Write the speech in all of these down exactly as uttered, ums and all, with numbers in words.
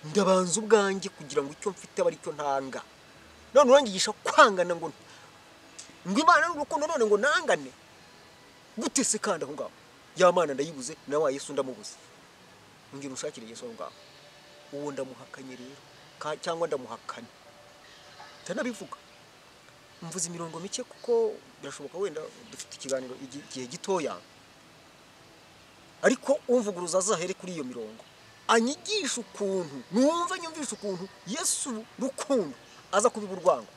ndabanza ubwanjye kugira ngo icyo mfite bari cyo ntanga. None urangigisha kwangana ngo ngo Imana n'urukundo none ngo nangane gute se kandi aho ngaho ya Mana ndayibuze na wa Yesu ndamubuze. Ngira ushakire Yesu aho ngaho uwo ndamuhakanye rero cyangwa ndamuhakanye tanabivuga. Mvuze imirongo mike kuko birashoboka wenda dufite ikiganiro igihe gitoya, ariko umvuguruza azahere kuri iyo mirongo anyigisha ukuntu numva nyumvisha ukuntu Yesu rukundo aza kubiba urwango.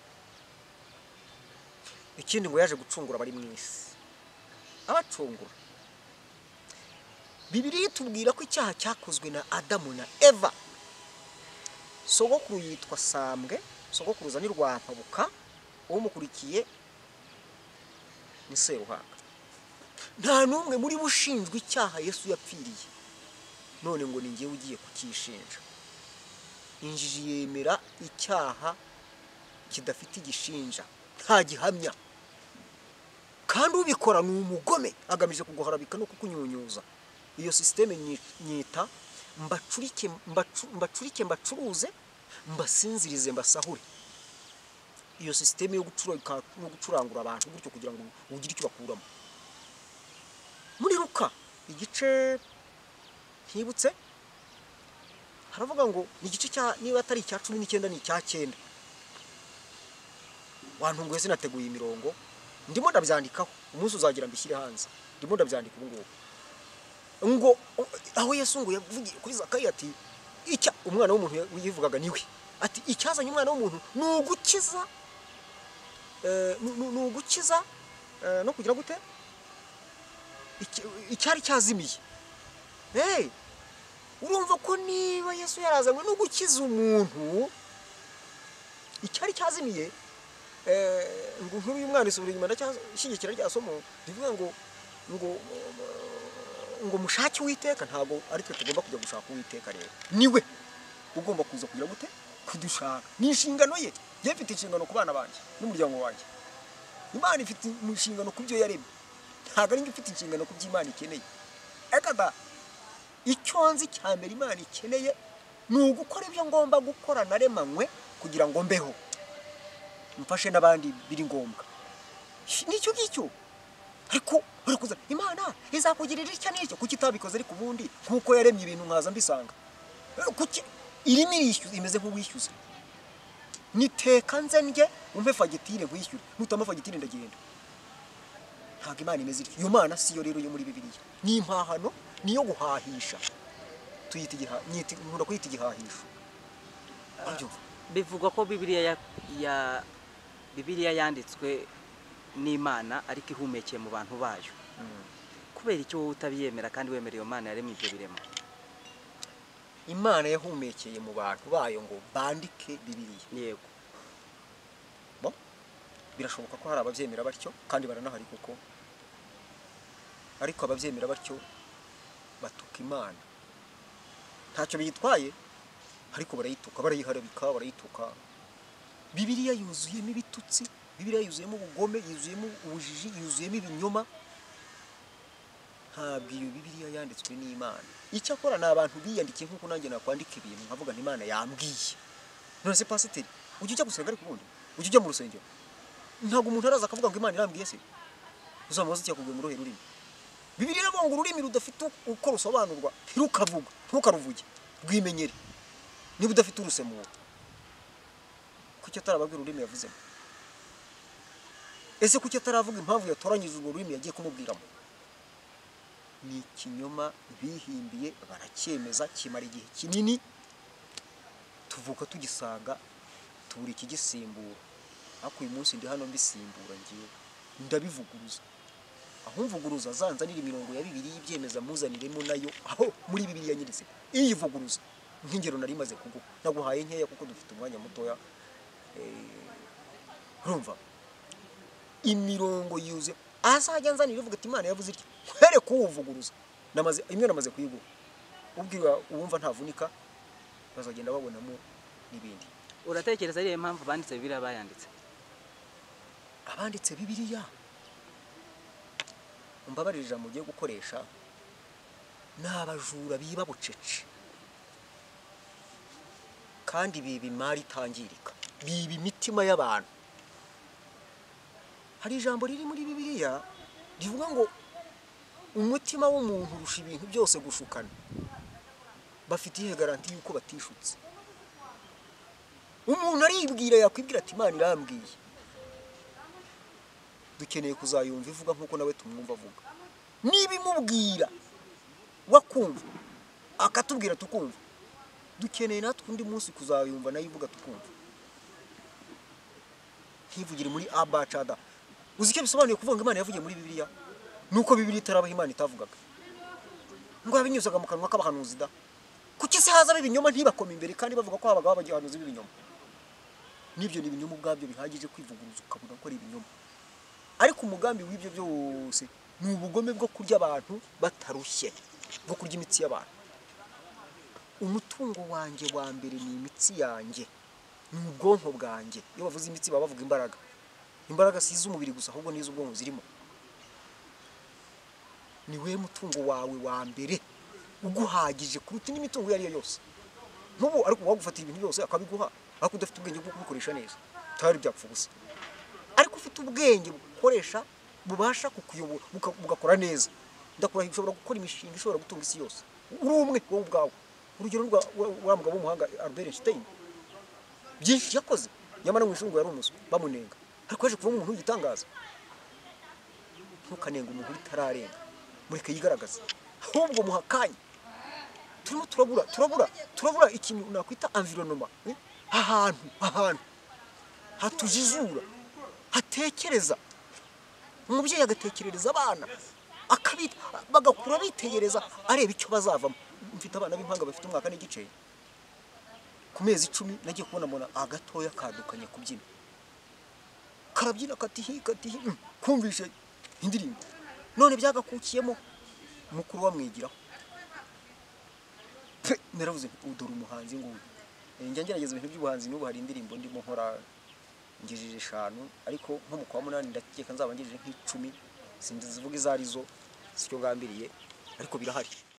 Ikindi ngo yaje gucungura bari mu isi, abacungura. Bibiliya itubwira ko icyaha cyakozwe na Adamu na Eva. Sogokuru yitwa Sambwe, sogokuruza ni Rwampabuka, umukurikiye ni Seruhanga. Nta numwe muri bushinjwe icyaha Yesu yapfiriye, none ngo ni ngiye ugiye kukishinja. Injiji yemera icyaha kidafite igishinja, nta gihamya, kandi ubikora ni umugome agamije kuguharabika no kukunyunyuza. Iyo systeme nyita mbacurike mbacurike mbacuruze mbasinzirize mbasahure. Iyo systeme yo gucurika no gucurangura abantu gutyo kugira ngo ugire icyo bakuramo. Muri Luka igice ntibutse haravuga ngo ni igice cya niba atari icya cumi n'icyenda ni icya cyenda. Wantunguye sinateguye imirongo ndimo ndabyandikaho, umunsi uzagira mbishyire hanze, ndimo ndabyandika ubu ngubu. Ngo aho Yesu ngo yavugiye kuri Zakayo ati icya umwana w'umuntu yivugaga niwe ati icyazanye umwana w'umuntu nugukiza eh nugukiza no kugira gute icyari cyazimiye. Hey, urumva ko niba Yesu yarazanywe no gukiza umuntu icyari cyazimiye, eh ngo nkuru y'umwana isubira inyuma ndacyashingikira rya somo rivuga ngo ngo ngo mushake Uwiteka, ntago ari twe tugomba kujya gushaka Uwiteka. Rero niwe ugomba kuza kugira gute kudushaka, ni inshingano ye. Yefite inshingano ku bana banje n'umuryango wanje. Imana ifite inshingano ku byo yaremye, ntago ari ngifite inshingano ku by'Imana ikeneye. Ekada icyo nzi cyambere Imana ikeneye ni ugukora ibyo ngomba gukora naremanywe kugira ngo mbeho mfashe n'abandi biri ngombwa. Nicyo gicyo. Ariko barakuza Imana izakugirira icyo n'icyo kuki itabikoze ariko ubundi nkuko yaremye ibintu nkaza mbisanga. Kuki iri mirishyuza imeze nk'uwishyuza. Niteka nze ndye umpe fagitire nkwishyure, nutama fagitire ndagenda. Ntago Imana imeze ityo. Iyo Mana siyo rero yo muri Bibiliya. Ni impahano niyo guhahisha. Tuyita igiha nyiti nkunda kwita igihahisho. Aryo bivugwa ko Bibiliya ya, ya Bibiliya yanditswe n'Imana ariko ihumekeye mu bantu bayo. Kubera icyo wowe utabiyemera kandi wemera iyo Mana yaremye ibyo birema? Imana yahumekeye mu bantu bayo ngo bandike Bibiliya. Yego. Bo birashoboka ko hari abavyemera batyo kandi baranahari kuko, ariko abavyemera batyo batuka Imana. Ntacyo biyitwaye ariko barayituka, barayiharabika, barayituka. Bibiliya yuzuyemo ibitutsi, Bibiliya yuzuyemo ubugome, yuzuyemo ubujiji, yuzuyemo ibinyoma. Ntabwo iyo Bibiliya yanditswe n'Imana. Icyo akora na abantu biyandikiye nkuko nanjye nakwandika ibintu nkavuga nti Imana yambwiye. None se pasiteri ujye ujya gusenga ariko ubundi ujye ujya mu rusengero ntabwo umuntu araza akavuga ngo Imana irambwiye se uzamubaza icyo yakubwiye mu ruhe rurimi. Bibiliya iravuga ngo ururimi rudafite uko rusobanurwa ntirukavuga, ntukaruvuge, rwimenyere niba udafite urusemuro. Kuki atarababwira ururimi yavuzemo? Ese kuki ataravuga impamvu yatoranyije urwo rurimi yagiye kumubwiramo? Ni ikinyoma bihimbiye, baracyemeza, kimara igihe kinini, tuvuka tugisanga tubura ikigisimbura. Ariko uyu munsi ndi hano mbisimbura ngiye ndabivuguruza. Aho mvuguruza zanzanira imirongo ya Bibiliya ibyemeza muzaniremo nayo aho muri Bibiliya nyiritse iyivuguruza. Nk'ingero nari maze kuguha naguhaye nkeya kuko dufite umwanya mutoya. Eh urumva imirongo yuze azajya nzanira uvuga ati Imana yavuze iki kwere kuvuguruza. Namaze imwe namaze kuyiguha, ubwira uwumva ntavunika bazagenda babonamo nibindi. Uratekereza ari impamvu banditse Bibiliya bayanditse? Abanditse Bibiliya umbabarira ijambo ugiye gukoresha n'abajura biba bucece. kandi biba imari itangirika, biba imitima y'abantu. Hari ijambo riri muri Bibiliya rivuga ngo umutima w'umuntu urusha ibintu byose gushukana. Bafite ihe garanti yuko batishutse. Umuntu aribwira yakwibwira ati Imana irambwiye. Dukeneye kuzayumva ivuga nkuko nawe tumwumva avuga. Niba imubwira wakumva akatubwira tukumva, dukeneye natwe undi munsi kuzayumva nayo ivuga tukumva. Ntivugire muri abacada. Uzi icyo bisobanuye kuvuga ngo Imana yavugiye muri Bibiliya? Nuko Bibiliya itarabaho Imana itavugaga. Ngo yabinyuzaga mu kanwa k'abahanuzi da. Kuki se haza ibinyoma ntibakoma imbere kandi bavuga ko habagaho abahanuzi b'ibinyoma? Nibyo ni ibinyoma ubwabyo bihagije kwivuguruza ukavuga ko ari ibinyoma. Ariko umugambi w'ibyo byose ni ubugome bwo kurya abantu batarushye, bwo kurya imitsi y'abantu. Umutungo wanjye wa mbere ni imitsi yanjye, ni ubwonko bwanjye. Iyo bavuze imitsi baba bavuga imbaraga. Imbaraga si iz'umubiri gusa ahubwo n'iz'ubwonko zirimo. Ni we mutungo wawe wa mbere uguhagije kuruta n'imitungo iyo ari yo yose. Ntubu ariko wagufatira ibintu byose akabiguha, ariko udafite ubwenge bwo kubikoresha neza, tari byapfa gusa. Ariko ufite ubwenge bukoresha bubasha kukuyobora bugakora neza, ndakuraho ushobora gukora imishinga ishobora gutunga isi yose uri umwe wowe ubwawe. Urugero rwa wa mugabo w'umuhanga Albert Einstein, byinshi yakoze nyamara mu ishungu yari umuswa bamunenga, ariko yaje kuva umuntu w'igitangaza. Ntukanenga umuntu utararenga, mureke yigaragaza, ahubwo muhakanye. Turimo turabura turabura turabura ikintu nakwita environnement, ahantu ahantu hatujijura, hatekereza. Umubyeyi agatekerereza abana akabita bagakura bitegereza areba icyo bazavamo. Mfite abana b'impanga bafite umwaka n'igice, ku mezi icumi nagiye kubona mbona agatoya kadukanye kubyina, karabyina katihi katihi kumvishe indirimbo, none byagakukiyemo mukuru wamwigiraho. Naravuze udora umuhanzi nguyu. Njya ngerageza ibintu by'ubuhanzi n'ubu hari indirimbo ndimo nkora ngijije eshanu, ariko nko mu kwa munani ndakeka nzaba ngijije nk'icumi, sinzi zivuga izarizo sicyo ngambiriye, ariko birahari.